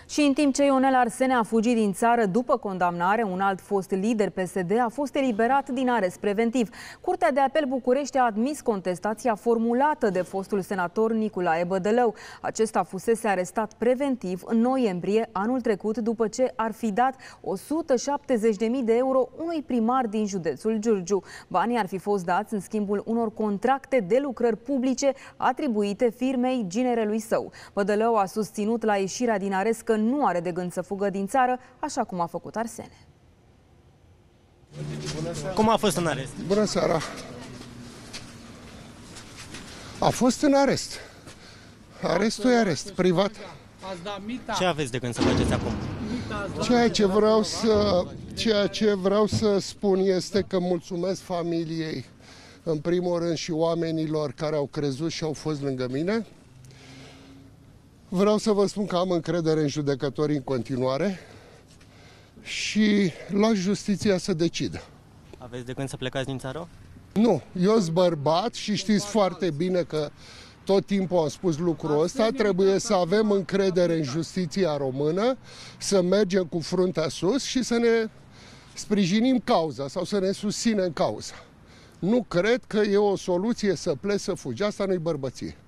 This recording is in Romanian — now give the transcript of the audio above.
Și în timp ce Ionel Arsene a fugit din țară după condamnare, un alt fost lider PSD a fost eliberat din arest preventiv. Curtea de apel București a admis contestația formulată de fostul senator Nicolae Bădălău. Acesta fusese arestat preventiv în noiembrie anul trecut după ce ar fi dat 170.000 de euro unui primar din județul Giurgiu. Banii ar fi fost dați în schimbul unor contracte de lucrări publice atribuite firmei ginerelui său. Bădălău a susținut la ieșirea din arest că nu are de gând să fugă din țară, așa cum a făcut Arsene. Cum a fost în arest? Bună seara! A fost în arest. Arestul e arest, privat. Ce aveți de gând să faceți acum? Ceea ce vreau să spun este că mulțumesc familiei, în primul rând, și oamenilor care au crezut și au fost lângă mine. Vreau să vă spun că am încredere în judecători în continuare și las justiția să decidă. Aveți de gând să plecați din țară? Nu, eu sunt bărbat și știți foarte bine că tot timpul am spus lucrul ăsta, trebuie să avem încredere în justiția română, să mergem cu fruntea sus și să ne sprijinim cauza sau să ne susținem cauza. Nu cred că e o soluție să pleci, să fugi, asta nu-i bărbăție.